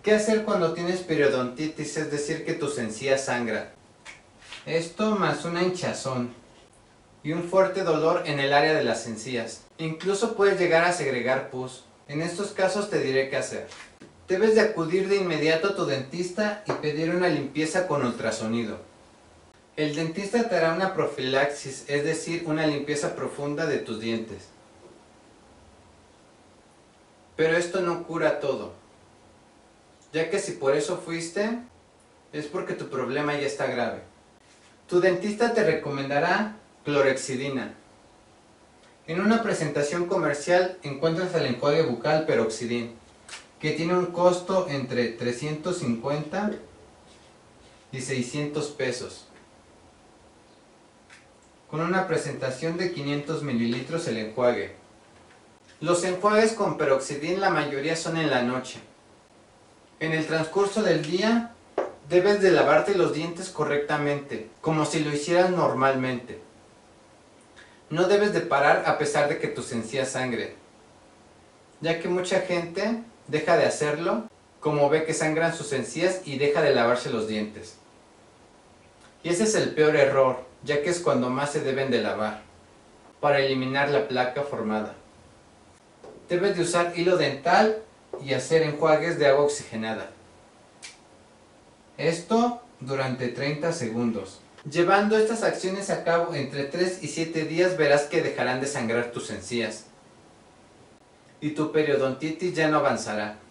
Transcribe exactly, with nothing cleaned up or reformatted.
¿Qué hacer cuando tienes periodontitis, es decir, que tus encías sangran? Esto más una hinchazón y un fuerte dolor en el área de las encías. Incluso puedes llegar a segregar pus. En estos casos te diré qué hacer. Debes de acudir de inmediato a tu dentista y pedir una limpieza con ultrasonido. El dentista te hará una profilaxis, es decir, una limpieza profunda de tus dientes. Pero esto no cura todo, ya que si por eso fuiste, es porque tu problema ya está grave. Tu dentista te recomendará clorhexidina. En una presentación comercial encuentras el enjuague bucal Peroxidin, que tiene un costo entre trescientos cincuenta y seiscientos pesos. Con una presentación de quinientos mililitros el enjuague. Los enjuagues con Peroxidin la mayoría son en la noche. En el transcurso del día debes de lavarte los dientes correctamente, como si lo hicieras normalmente. No debes de parar a pesar de que tus encías sangren, ya que mucha gente deja de hacerlo, como ve que sangran sus encías y deja de lavarse los dientes. Y ese es el peor error, ya que es cuando más se deben de lavar, para eliminar la placa formada. Debes de usar hilo dental y hacer enjuagues de agua oxigenada. Esto durante treinta segundos. Llevando estas acciones a cabo entre tres y siete días verás que dejarán de sangrar tus encías y tu periodontitis ya no avanzará.